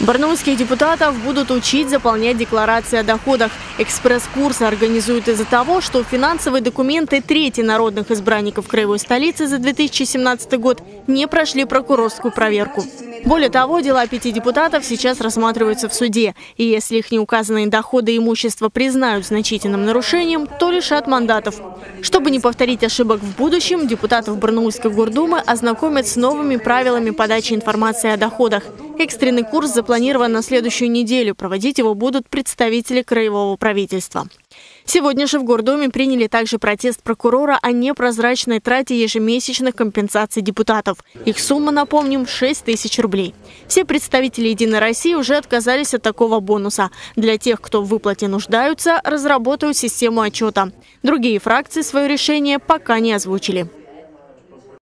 Барнаульских депутатов будут учить заполнять декларации о доходах. Экспресс-курсы организуют из-за того, что финансовые документы трети народных избранников краевой столицы за 2017 год не прошли прокурорскую проверку. Более того, дела 5 депутатов сейчас рассматриваются в суде. И если их неуказанные доходы и имущество признают значительным нарушением, то лишат мандатов. Чтобы не повторить ошибок в будущем, депутатов Барнаульской гордумы ознакомят с новыми правилами подачи информации о доходах. Экстренный курс запланирован на следующую неделю. Проводить его будут представители краевого правительства. Сегодня же в Гордуме приняли также протест прокурора о непрозрачной трате ежемесячных компенсаций депутатов. Их сумма, напомним, 6 тысяч рублей. Все представители «Единой России» уже отказались от такого бонуса. Для тех, кто в выплате нуждаются, разработают систему отчета. Другие фракции свое решение пока не озвучили.